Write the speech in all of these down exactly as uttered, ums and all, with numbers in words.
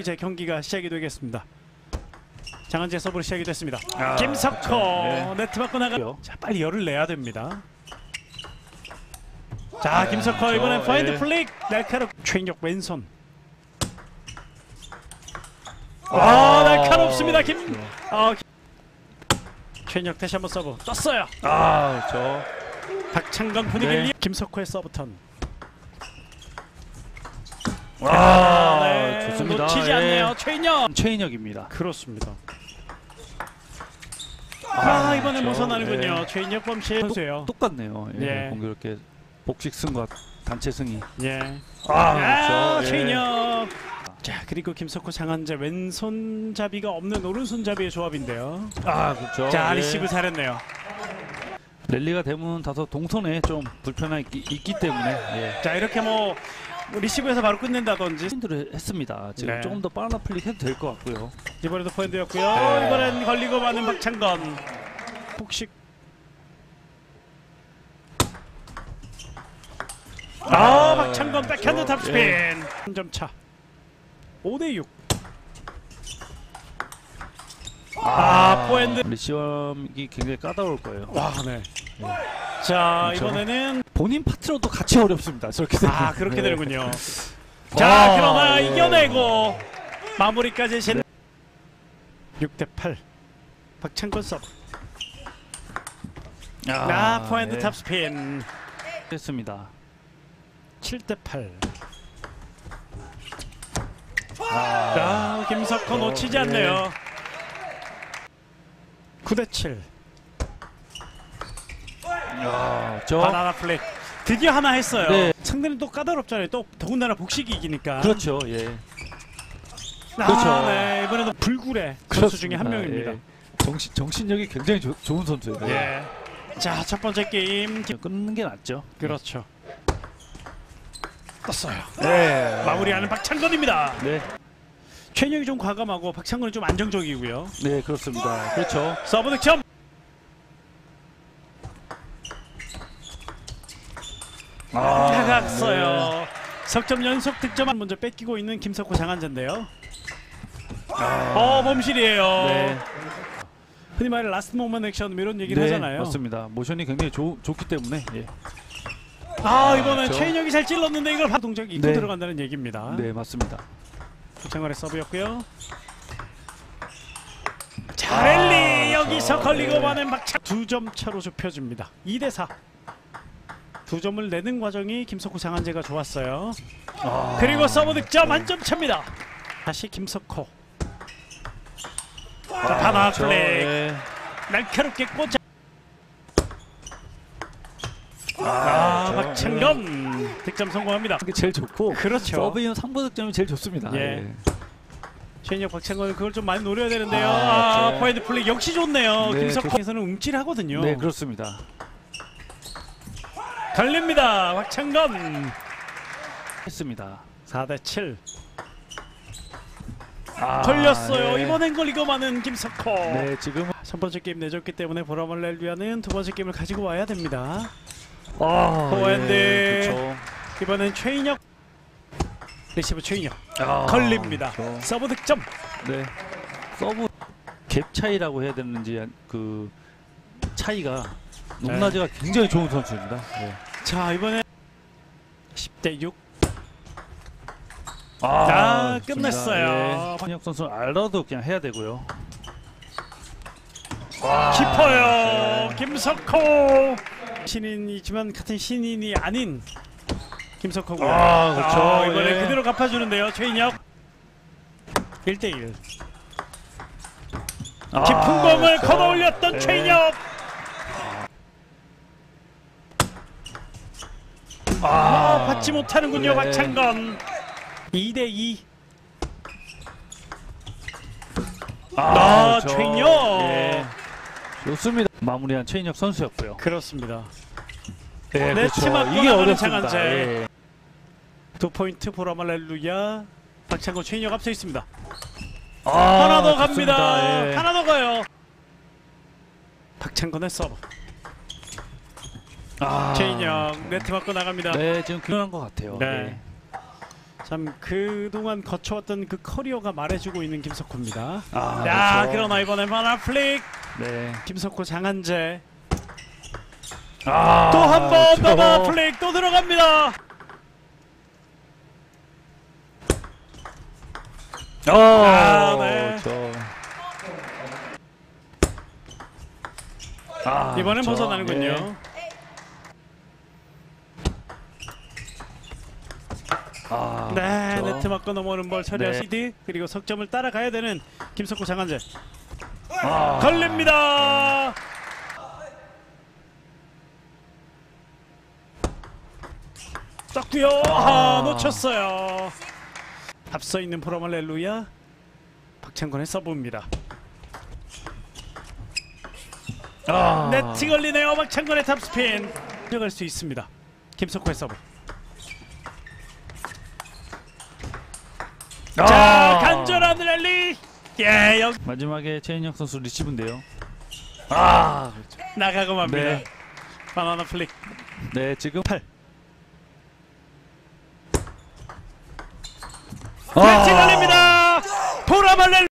이제 경기가 시작이 되겠습니다. 장한재 서브로 시작이 됐습니다. 아, 김석호 그렇죠. 네. 네트 맞고 나가. 자, 빨리 열을 내야 됩니다. 자, 네, 김석호 그렇죠. 이번엔 파인드 네. 플릭 날카롭 최인혁 왼손. 아, 아, 날카롭습니다. 김. 그렇죠. 아, 최인혁 다시 한번 서브 떴어요. 아, 저 박창건 분위기를 네. 이 김석호의 서브 턴. 아, 네, 좋습니다. 놓치지 예. 않네요. 최인혁. 최인혁입니다. 그렇습니다. 아, 아, 이번엔 그렇죠. 벗어나는군요. 네. 최인혁 범실 선수예요. 똑같네요. 예. 예. 공교롭게 복식 승과 단체 승이. 예. 아, 아, 그렇죠. 예. 최인혁. 자, 그리고 김석호 장한재 왼손잡이가 없는 오른손잡이의 조합인데요. 아, 그렇죠. 자, 예. 리시브 잘했네요. 랠리가 되면 다소 동선에 좀 불편함이 있기, 있기 때문에 예. 자, 이렇게 뭐 리시브에서 바로 끝낸다든지. 포인트를 했습니다. 지금 네. 조금 더 빠른 플릭 해도 될 것 같고요. 이번에도 포인트였고요. 네. 이번엔 걸리고 마는 박창건. 폭식. 아, 아, 박창건 백핸드 그렇죠. 탑스핀. 예. 한 점 차. 오 대 육. 아, 포핸드. 우리 시험이 굉장히 까다로울 거예요. 와, 네. 자, 그렇죠. 이번에는 본인 파트로도 같이 어렵습니다. 저렇게 되면. 아, 그렇게 네. 되는군요. 자, 아, 그러나 예. 이겨내고 마무리까지 신. 육 대 팔. 박창건 서브. 아, 포핸드 예. 탑스핀. 했습니다. 칠 대 팔. 아, 아, 김석호 어, 놓치지 예. 않네요. 구 대 칠. 야, 저 바나나 플레이. 드디어 하나 했어요. 네. 상대는 또 까다롭잖아요. 또 더군다나 복식이 이기니까. 그렇죠. 예. 아, 그렇죠. 네. 이번에도 불굴의 선수 중에 한 그렇습니다. 명입니다. 예. 정신 정신력이 굉장히 조, 좋은 선수예요. 예. 자, 첫 번째 게임 김... 끊는 게 낫죠. 그렇죠. 떴어요. 네. 마무리하는 박창건입니다. 네. 최인혁이 좀 과감하고 박창건이 좀 안정적이고요. 네, 그렇습니다. 그렇죠. 서브 득점. 아, 다갔어요. 네. 석점 연속 득점만 먼저 뺏기고 있는 김석호 장한재인데요. 아, 어, 범실이에요. 네. 흔히 말해 라스트 모먼트 액션 이런 얘기를 네, 하잖아요. 맞습니다. 모션이 굉장히 좋, 좋기 때문에. 예. 아, 이번엔 그렇죠. 최인혁이 잘 찔렀는데 이걸 바 동작 입고 네. 들어간다는 얘기입니다. 네, 맞습니다. 박창건의 서브였고요. 자, 랠리 여기서 저, 걸리고 네. 마는 박창. 두 점 차로 좁혀집니다. 이 대 사. 두 점을 내는 과정이 김석호 장한재가 좋았어요. 아, 그리고 서브 득점 한 점 차입니다. 다시 김석호. 자, 바나 그렇죠. 플레이. 예. 날카롭게 꽂아. 아, 아, 그렇죠. 박창건 득점 성공합니다. 그게 제일 좋고. 그렇죠. 서브이면 상부 득점이 제일 좋습니다. 예. 최인혁 박창건 그걸 좀 많이 노려야 되는데요. 아, 아, 그렇죠. 포핸드 플레이 역시 좋네요. 네, 김석호에서는 움찔하거든요. 네, 그렇습니다. 달립니다. 박창건. 했습니다. 사 대 칠. 아, 걸렸어요. 네. 이번엔 걸리고 마는 김석호. 네, 지금 첫 번째 게임 내줬기 때문에 보람을 낼 위한 두 번째 게임을 가지고 와야 됩니다. 아, 포핸드. 예, 그렇죠. 이번엔 최인혁. 리시브 최인혁. 아, 걸립니다. 그렇죠. 서브 득점. 네. 서브 갭 차이라고 해야 되는지 그 차이가 높낮이가 굉장히 좋은 선수입니다. 네. 자, 이번에 십 대 육. 아, 자, 좋습니다. 끝냈어요. 예. 황혁 선수는 알아도 그냥 해야 되고요. 깊어요. 네. 김석호. 신인이지만 같은 신인이 아닌 김석호고요. 아, 그렇죠. 아, 이번에 예. 그대로 갚아주는데요. 최인혁. 일 대 일. 아, 깊은 공을 그렇죠. 걷어 올렸던 네. 최인혁. 아, 아, 받지 못하는군요. 네. 박창건. 이 대 이. 아, 아, 그렇죠. 최인혁. 예. 좋습니다. 마무리한 최인혁 선수였고요. 그렇습니다. 네, 네트 맞고 이게 나가는 어렵습니다. 장한재. 예. 두 포인트 보라말렐루야. 박창건 최인혁 앞서 있습니다. 아, 하나 더 좋습니다. 갑니다. 예. 하나 더 가요. 박창건의 서브. 아, 최인혁 네트 맞고 나갑니다. 네, 지금 교환한 것 같아요. 네. 예. 자, 참 그동안 거쳐왔던 그 커리어가 말해주고 있는 김석호입니다. 아, 야, 그렇죠. 그러나 이번에 바나 플릭. 네. 김석호 장한재 아, 또 한 번 그렇죠. 바나 플릭 또 들어갑니다. 어, 아, 네. 저. 아, 이번엔 그렇죠. 벗어나는군요. 네. 아, 네, 그렇죠. 네트 맞고 넘어오는 볼 처리할 네. 시드 그리고 석점을 따라가야 되는 김석호 장한재 아, 걸립니다. 떴고요. 아, 아. 놓쳤어요. 앞서 있는 포라말렐루야 박찬권의 서브입니다. 아, 네트 걸리네요. 박찬권의 탑스핀 들어갈 수 있습니다. 김석호의 서브. 아. 자, 간절한 랠리. 예, 여 마지막에 최인혁 선수 리시브인데요. 아, 그렇죠. 나가고 맙니다. 네. 바나나 플릭. 네, 지금 팔. 아. 네트 걸립니다. 포라말렐.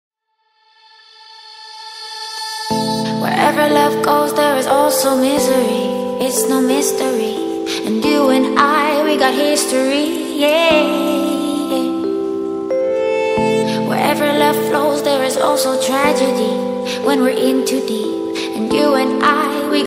Wherever love goes, there is also misery. It's no mystery. And you and I, we got history. Yeah. Wherever love flows, there is also tragedy. When we're in too deep. And you and I,